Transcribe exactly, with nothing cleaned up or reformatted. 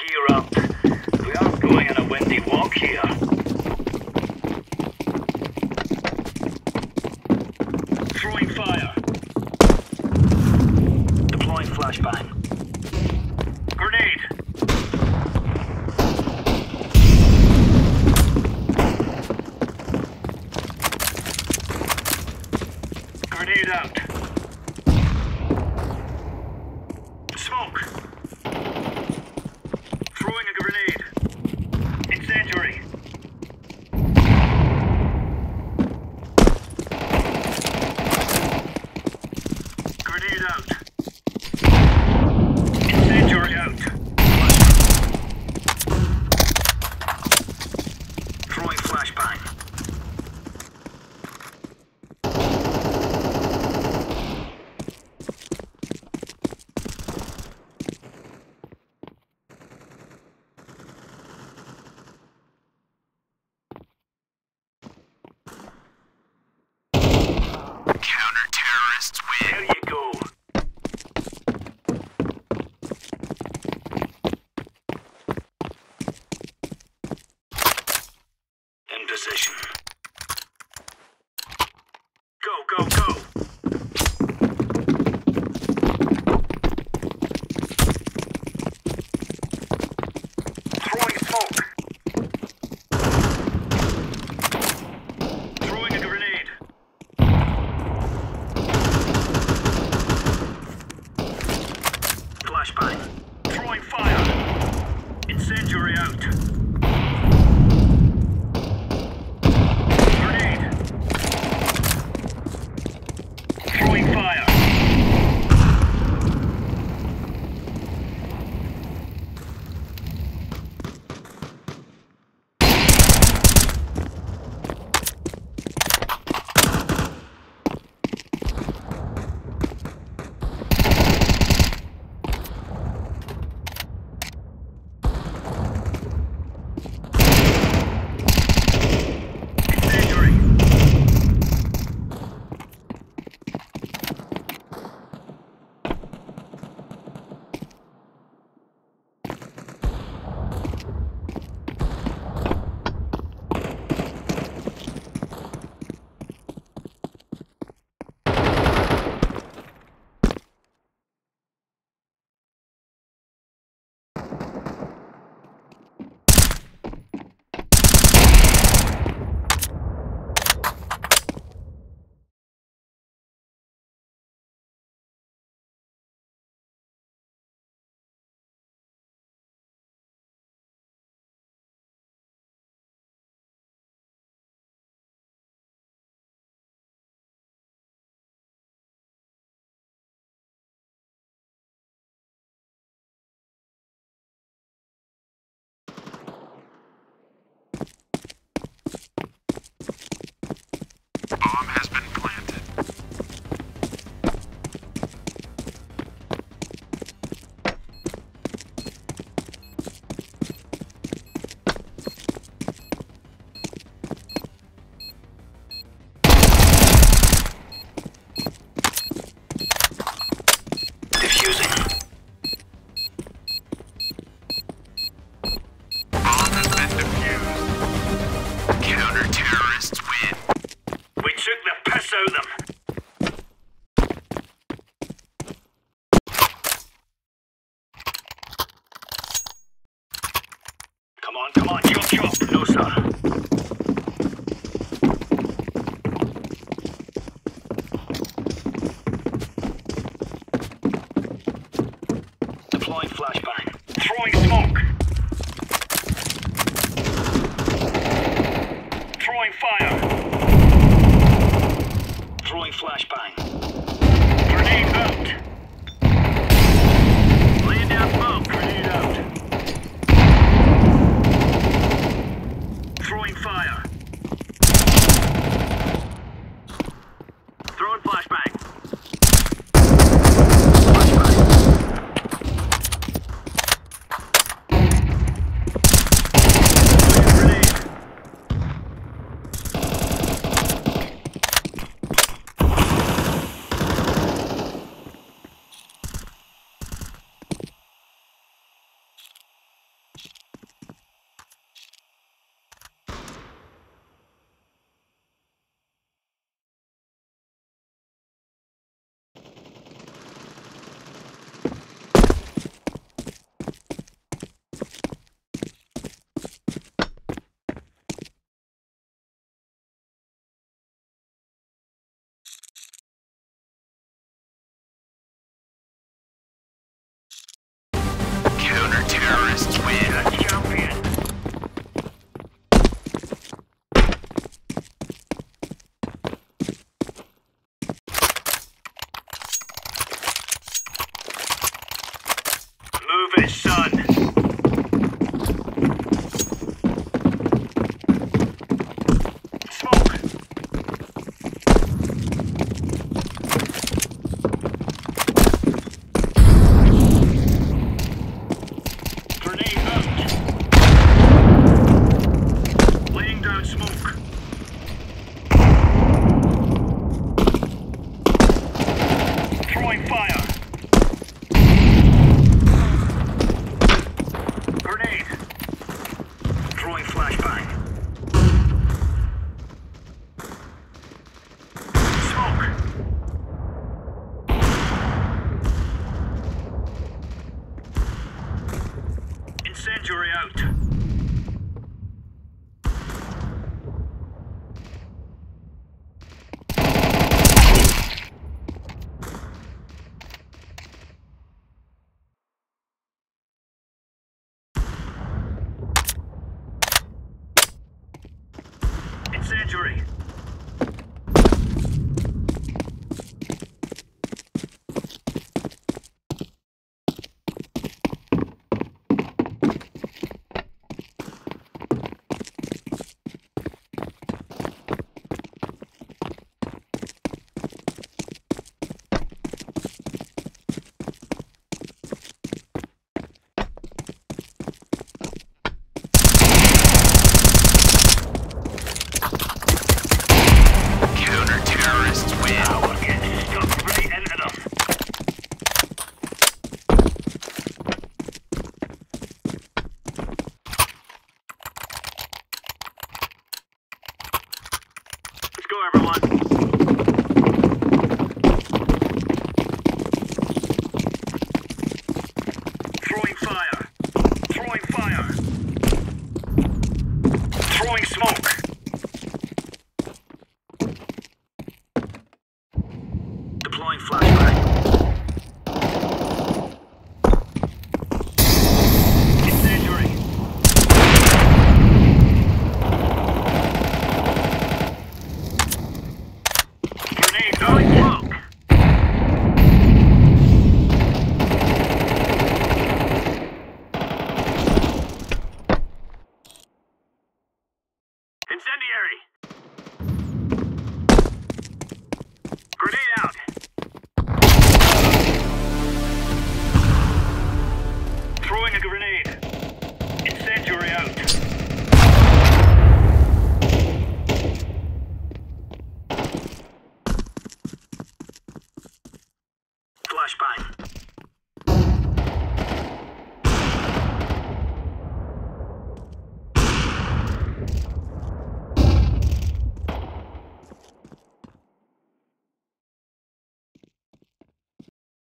Gear up. We aren't going on a windy walk here. Throwing fire. Deploying flashbang. Grenade. Grenade out. Smoke. Throwing a grenade. Incendiary. Grenade out. Incendiary out. Throwing flashbang. Counter-terrorists win. There you go. In position. Go, go, go. Throwing smoke. Throwing a grenade. Flashbang. Throwing fire. Incendiary out. Grenade. Throwing fire. Incendiary. Bomb has been planted. Diffusing. Bomb has been defused. Counter-terrorists win. We took the piss out of them. Come on, come on, chop, chop. No, sir. Deploying flashbang. Throwing smoke. Throwing fire. Throwing flashbang. Grenade out. Laying down smoke. Grenade out. Throwing fire. Throwing flashbang. Flashbang. this, son. Smoke. Grenade out. Laying down smoke. Throwing fire. Grenade. Throwing flashbang. Smoke. Incendiary out. Incendiary. Counter-terrorists win. Now we're getting stuck right into them. Let's go, everyone. Throwing fire. Throwing fire. Throwing smoke. Deploying flashbang. Incendiary. Grenade going smoke. Incendiary. Grenade out. Throwing a grenade. Incendiary out. Flashbang.